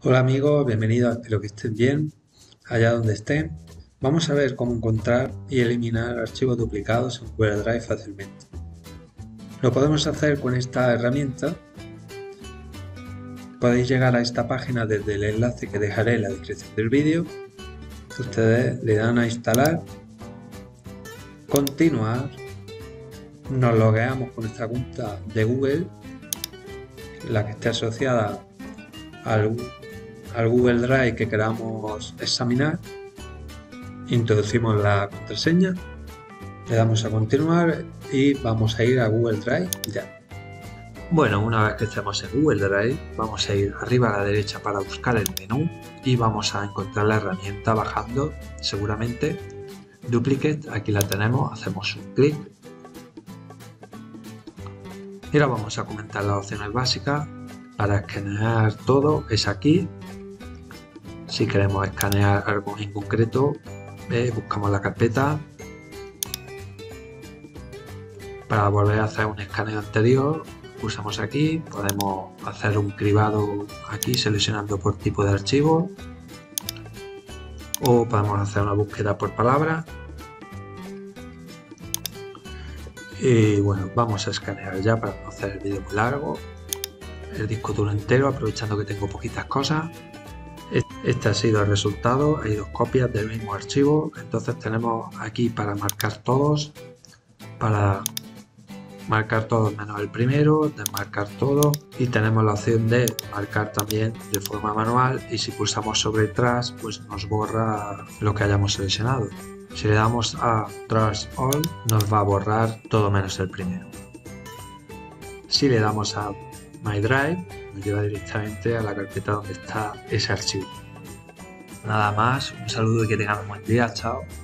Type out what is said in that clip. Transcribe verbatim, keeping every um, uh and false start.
Hola amigos, bienvenidos, espero que estén bien, allá donde estén. Vamos a ver cómo encontrar y eliminar archivos duplicados en Google Drive fácilmente. Lo podemos hacer con esta herramienta. Podéis llegar a esta página desde el enlace que dejaré en la descripción del vídeo. Ustedes le dan a instalar, continuar, nos logueamos con nuestra cuenta de Google, la que esté asociada al, al Google Drive que queramos examinar. Introducimos la contraseña, le damos a continuar y vamos a ir a Google Drive ya. Bueno, una vez que estemos en Google Drive, vamos a ir arriba a la derecha para buscar el menú y vamos a encontrar la herramienta bajando, seguramente, Duplicate, aquí la tenemos, hacemos un clic. Y ahora vamos a comentar las opciones básicas. Para escanear todo es aquí. Si queremos escanear algo en concreto, eh, buscamos la carpeta. Para volver a hacer un escaneo anterior, pulsamos aquí, podemos hacer un cribado aquí seleccionando por tipo de archivo, o podemos hacer una búsqueda por palabra. Y bueno, vamos a escanear ya para no hacer el vídeo muy largo el disco duro entero, aprovechando que tengo poquitas cosas. Este ha sido el resultado, hay dos copias del mismo archivo, entonces tenemos aquí para marcar todos, para marcar todos menos el primero, desmarcar todo, y tenemos la opción de marcar también de forma manual, y si pulsamos sobre Trash pues nos borra lo que hayamos seleccionado. Si le damos a Trash All nos va a borrar todo menos el primero. Si le damos a My Drive nos lleva directamente a la carpeta donde está ese archivo. Nada más, un saludo y que tengan un buen día, chao.